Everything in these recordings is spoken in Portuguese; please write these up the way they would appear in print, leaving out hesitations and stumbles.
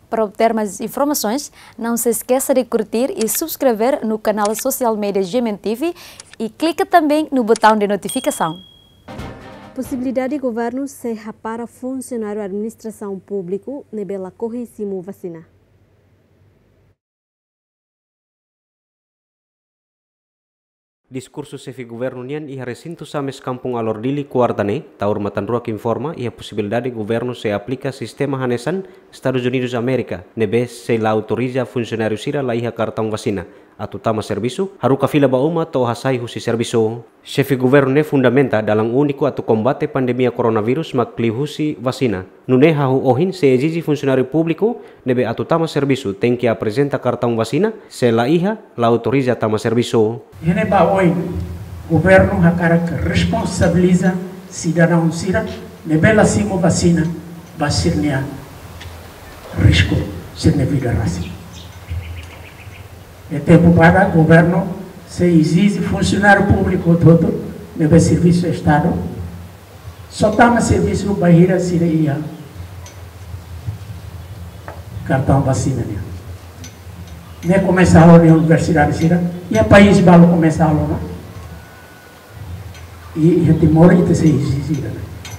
Para obter mais informações, não se esqueça de curtir e subscrever no canal social media GMN TV e clique também no botão de notificação. Possibilidade de governo serra para funcionário da administração pública nebela corríssimo vacina. Diskursus chefe governo nian iha recinto sames kampung Alordili kuartane, taur matanrua que informa iha possibilidade governo se aplica sistema hanesan Estados Unidos Amerika, nebe se la autoriza funcionário sira la iha cartão vacina. Atutama serviço, haruka fila bauma to hasai husi serviço. Chefe governo ne fundamenta dalam único atu combate pandemia coronavírus makli husi vacina. Nune hahu ohin se exige funcionário público nebe atutama serviço tem que apresenta cartão vacina se la iha la autoriza tama serviço. Ini baoi governo hakara que responsabiliza cidadão sira nebe la simo vacina basirnia risco sirne vida rasi. É tempo para o governo se exige funcionário público todo, nebe serviço do Estado, só tama serviço bahira siria cartão vacina. Ne começa a aula na universidade sira, e a país balo começa a aula, e a Timor e se exige.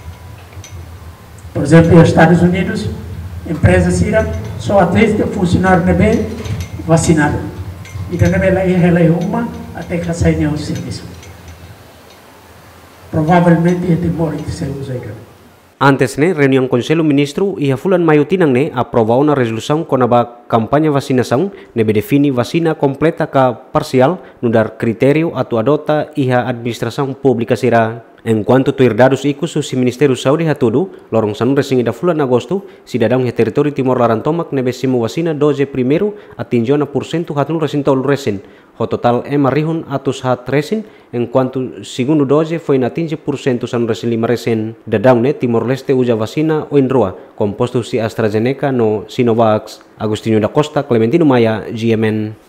Por exemplo, nos Estados Unidos, empresa sira só atende funcionário nebe vacinado. E também ela é uma até que saia o serviço. Provavelmente é temor de ser usado. Antes ne reunião Conselho Ministro iha fulan maio tinang ne aprovau na resolução konaba kampanye vacinação nebe defini vacina completa ka parcial nudar kriterio atu adota iha administração pública sira. Enquanto tuir dados ikus si Ministério Saúde hatudu, lorong sanu resing ida fulan agosto, cidadão he território Timor Larantomak nebe simu vacina doze primeiro atingiu na porcento hatun resintol resen. O total marihun atus hat resen, enquanto segundo doze foi na atinge porcento sanu resen lima resen. Dadang ne Timor Leste uja vacina o inroa, composto si AstraZeneca no Sinovac. Agustinho da Costa, Clementino Maya, GMN.